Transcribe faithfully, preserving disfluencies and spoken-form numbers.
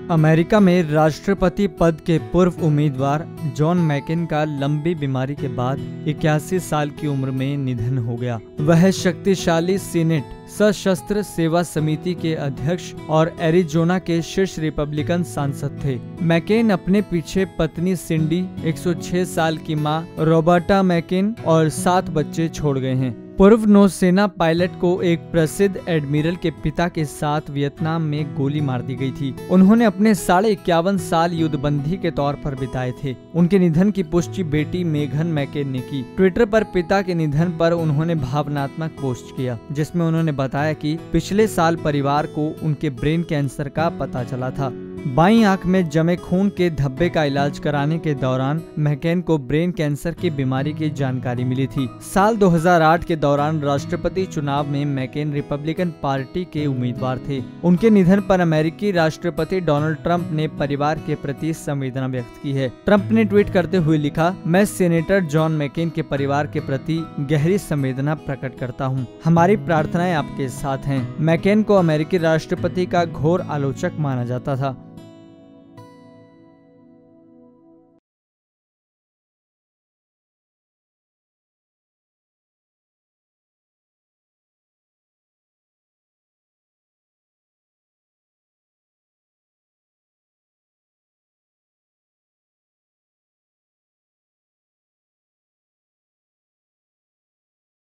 America में राष्ट्रपति पद के पूर्व उम्मीदवार जॉन मैकेन का लंबी बीमारी के बाद इक्यासी साल की उम्र में निधन हो गया। वह शक्तिशाली सीनेट सशस्त्र सेवा समिति के अध्यक्ष और एरिजोना के शीर्ष रिपब्लिकन सांसद थे। मैकेन अपने पीछे पत्नी सिंडी, एक सौ छह साल की मां रॉबर्टा मैकेन और सात बच्चे छोड़ गए हैं। पूर्व नौसेना पायलट को एक प्रसिद्ध एडमिरल के पिता के साथ वियतनाम में गोली मार दी गई थी। उन्होंने अपने साढ़े इक्यावन साल युद्धबंदी के तौर पर बिताए थे। उनके निधन की पुष्टि बेटी मेघन मैकेन ने की। ट्विटर पर पिता के निधन पर उन्होंने भावनात्मक पोस्ट किया, जिसमें उन्होंने बताया कि पिछले साल परिवार को उनके ब्रेन कैंसर का पता चला था। बाईं आंख में जमे खून के धब्बे का इलाज कराने के दौरान मैकेन को ब्रेन कैंसर की बीमारी की जानकारी मिली थी। साल दो हज़ार आठ के दौरान राष्ट्रपति चुनाव में मैकेन रिपब्लिकन पार्टी के उम्मीदवार थे। उनके निधन पर अमेरिकी राष्ट्रपति डोनाल्ड ट्रंप ने परिवार के प्रति संवेदना व्यक्त की है। ट्रंप ने ट्वीट करते हुए लिखा, मैं सेनेटर जॉन मैकेन के परिवार के प्रति गहरी संवेदना प्रकट करता हूँ। हमारी प्रार्थनाएं आपके साथ हैं। मैकेन को अमेरिकी राष्ट्रपति का घोर आलोचक माना जाता था।